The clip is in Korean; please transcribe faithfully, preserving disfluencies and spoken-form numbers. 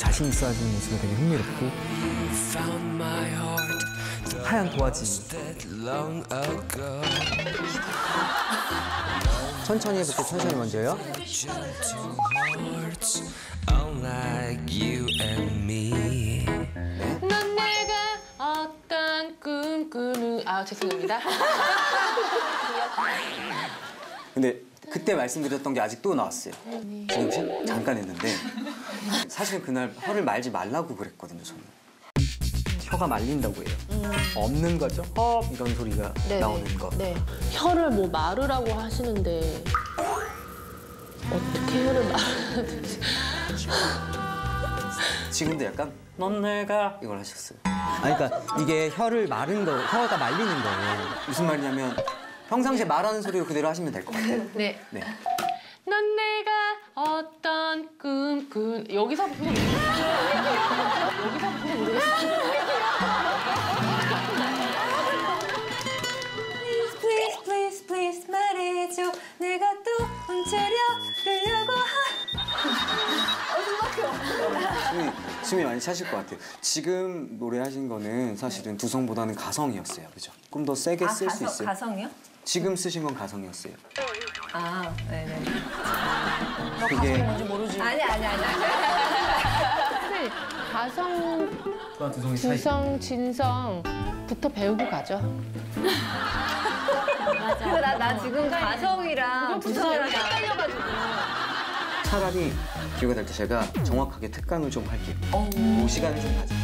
자신 있어 하시는 모습이 되게 흥미롭고 하얀 도화지. 천천히 해볼게요. 천천히 먼저요. 넌 내가 어떤 꿈 꾸는... 아, 죄송합니다. 근데 그때 말씀드렸던 게 아직 또 나왔어요. 지금 시- 잠깐 했는데 사실 그날 혀를 말지 말라고 그랬거든요, 저는. 혀가 말린다고 해요. 음. 없는 거죠? 어 이런 소리가 네네. 나오는 거. 네. 혀를 뭐 마르라고 하시는데 어떻게 혀를 마르는지. 지금도 약간 넌 내가 이걸 하셨어요. 아니, 그러니까 이게 혀를 마른 거, 혀가 말리는 거예요. 무슨 말이냐면 평상시에 말하는 소리로 그대로 하시면 될 것 같아요. 네. 네. 넌 내가 어떤 꿈 꾼... 여기서부터 모르겠어요. 여기서부터 모르겠어요. Please, please, please 말해줘. 내가 또 훔쳐려 들려고 하. 어, 숨밖에 없어. 숨이, 숨이 많이 차실 것 같아요. 지금 노래하신 거는 사실은 두성보다는 가성이었어요. 그죠? 좀 더 세게 쓸 수 아, 있어요. 가성이요? 지금 쓰신 건 가성이었어요. 아, 네네. 그게 뭔지 모르지. 아니, 아니, 아니. 사실 가성, 두성이 두성, 진성부터 배우고 가죠. 맞아. 나, 나 지금 가성이랑 두성이랑 헷갈려가지고. 차라리 기회가 될 때 제가 정확하게 특강을 좀 할게요. 그 시간을 좀 가져.